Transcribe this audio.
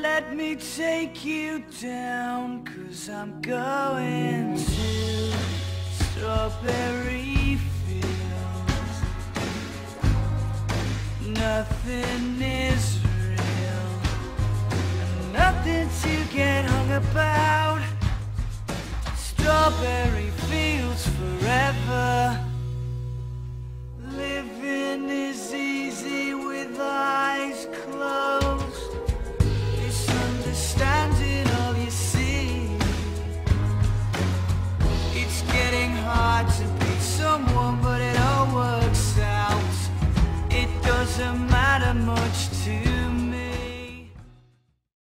Let me take you down, 'cause I'm going to strawberry fields. Nothing is real, nothing to get hung about. Strawberry